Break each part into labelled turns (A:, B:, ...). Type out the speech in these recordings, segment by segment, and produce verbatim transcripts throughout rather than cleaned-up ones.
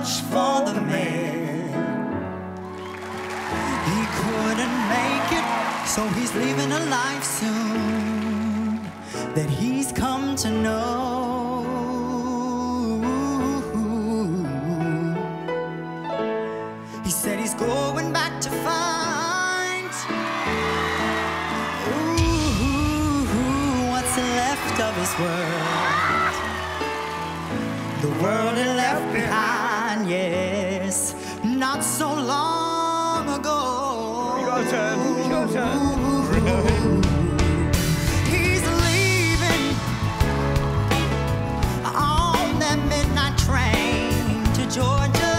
A: much for the man. He couldn't make it, so he's leaving a life soon that he's come to know. He said he's going back to find ooh, what's left of his world, the world he left behind, yes, not so long ago.
B: Your turn, your turn.
A: He's leaving on that midnight train to Georgia.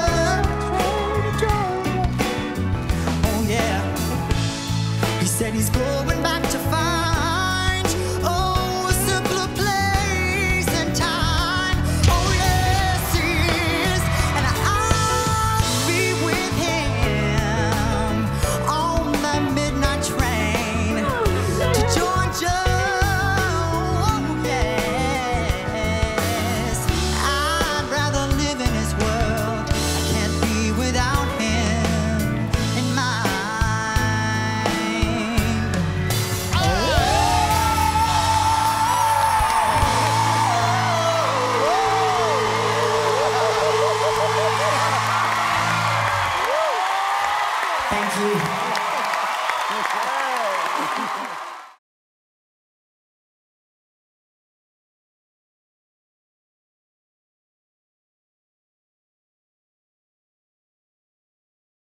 A: Oh yeah, he said he's going back to find oh, a simpler place and time. Oh yes, he is, and I'll be with him on that midnight train to Georgia. Oh yes, I'd rather live in his world. I can't be without him in mine. Thank you.